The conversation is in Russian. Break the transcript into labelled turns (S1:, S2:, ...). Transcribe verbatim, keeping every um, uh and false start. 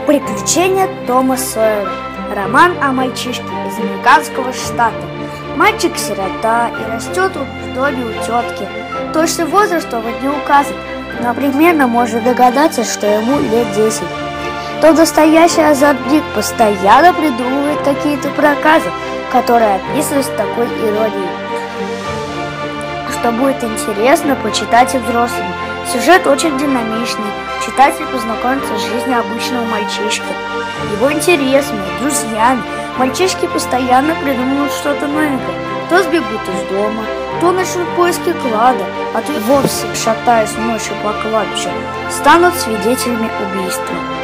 S1: Приключения Тома Сойера. Роман о мальчишке из американского штата. Мальчик-сирота и растет в доме у тетки. Точный возраст он не указан, но примерно можно догадаться, что ему лет десять. Тот настоящий озорник постоянно придумывает какие-то проказы, которые описывают с такой иронией, что будет интересно почитать и взрослым. Сюжет очень динамичный. Читатель познакомится с жизнью обычного мальчишки, его интересами, друзьями. Мальчишки постоянно придумывают что-то новенькое. То сбегут из дома, то начнут поиски клада, а то и вовсе, шатаясь ночью по кладбищу, станут свидетелями убийства.